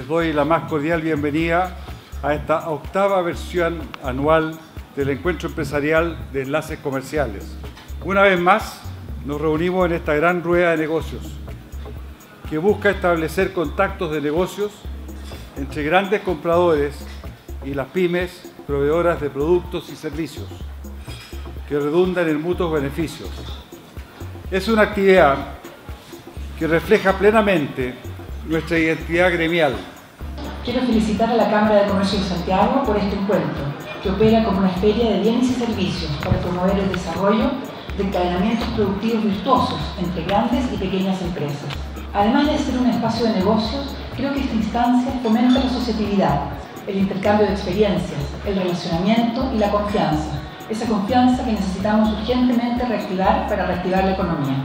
Les doy la más cordial bienvenida a esta octava versión anual del Encuentro Empresarial de Enlaces Comerciales. Una vez más, nos reunimos en esta gran rueda de negocios que busca establecer contactos de negocios entre grandes compradores y las pymes proveedoras de productos y servicios que redundan en mutuos beneficios. Es una actividad que refleja plenamente nuestra identidad gremial. Quiero felicitar a la Cámara de Comercio de Santiago por este encuentro, que opera como una feria de bienes y servicios para promover el desarrollo de encadenamientos productivos virtuosos entre grandes y pequeñas empresas. Además de ser un espacio de negocios, creo que esta instancia fomenta la asociatividad, el intercambio de experiencias, el relacionamiento y la confianza. Esa confianza que necesitamos urgentemente reactivar para reactivar la economía.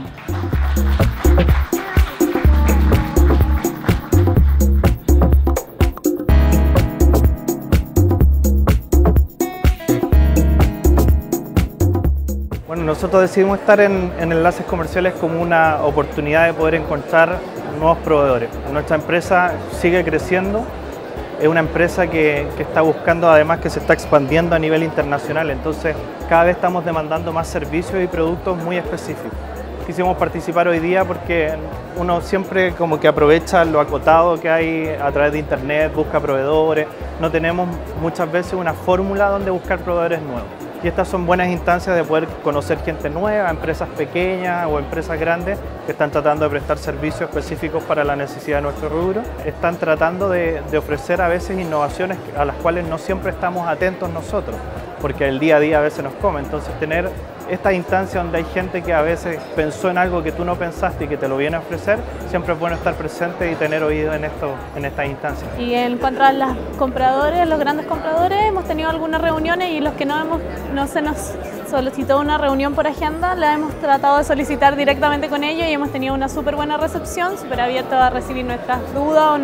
Bueno, nosotros decidimos estar en Enlaces Comerciales como una oportunidad de poder encontrar nuevos proveedores. Nuestra empresa sigue creciendo, es una empresa que está buscando, además que se está expandiendo a nivel internacional, entonces cada vez estamos demandando más servicios y productos muy específicos. Quisimos participar hoy día porque uno siempre como que aprovecha lo acotado que hay a través de internet, busca proveedores, no tenemos muchas veces una fórmula donde buscar proveedores nuevos. Y estas son buenas instancias de poder conocer gente nueva, empresas pequeñas o empresas grandes que están tratando de prestar servicios específicos para la necesidad de nuestro rubro. Están tratando de ofrecer a veces innovaciones a las cuales no siempre estamos atentos nosotros, porque el día a día a veces nos come. Entonces tener esta instancia donde hay gente que a veces pensó en algo que tú no pensaste y que te lo viene a ofrecer, siempre es bueno estar presente y tener oído en estas instancias. Y en cuanto a los compradores, los grandes compradores, hemos tenido algunas reuniones y los que no se nos solicitó una reunión por agenda, la hemos tratado de solicitar directamente con ellos y hemos tenido una súper buena recepción, súper abiertos a recibir nuestras dudas o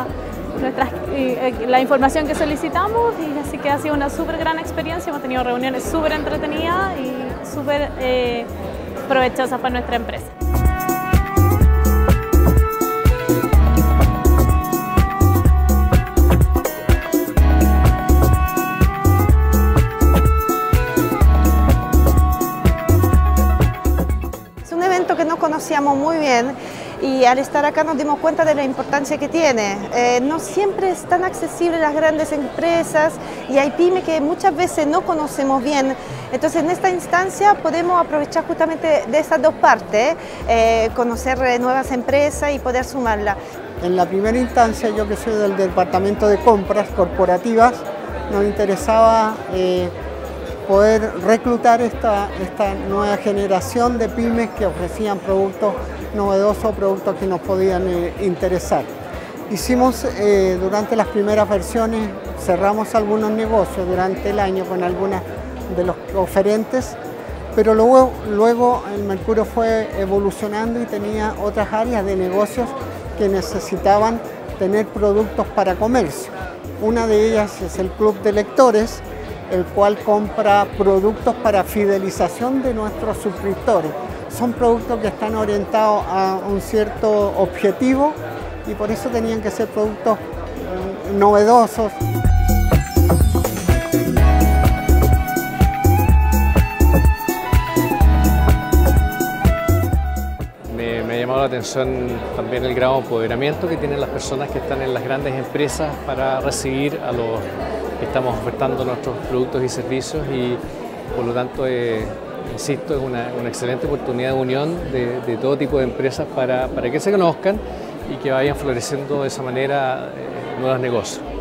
la información que solicitamos, y así que ha sido una súper gran experiencia. Hemos tenido reuniones súper entretenidas y súper provechosas para nuestra empresa. Es un evento que no conocíamos muy bien y al estar acá nos dimos cuenta de la importancia que tiene. No siempre es tan accesible a las grandes empresas y hay pymes que muchas veces no conocemos bien. Entonces en esta instancia podemos aprovechar justamente de esas dos partes, conocer nuevas empresas y poder sumarlas. En la primera instancia, yo que soy del departamento de compras corporativas, nos interesaba poder reclutar esta nueva generación de pymes que ofrecían productos novedosos, productos que nos podían interesar. Hicimos durante las primeras versiones, cerramos algunos negocios durante el año con algunas de los oferentes, pero luego el Mercurio fue evolucionando y tenía otras áreas de negocios que necesitaban tener productos para comercio. Una de ellas es el Club de Lectores, el cual compra productos para fidelización de nuestros suscriptores. Son productos que están orientados a un cierto objetivo y por eso tenían que ser productos novedosos. Me ha llamado la atención también el grado de empoderamiento que tienen las personas que están en las grandes empresas para recibir a los que estamos ofertando nuestros productos y servicios, y por lo tanto insisto, es una excelente oportunidad de unión de todo tipo de empresas para que se conozcan y que vayan floreciendo de esa manera nuevos negocios.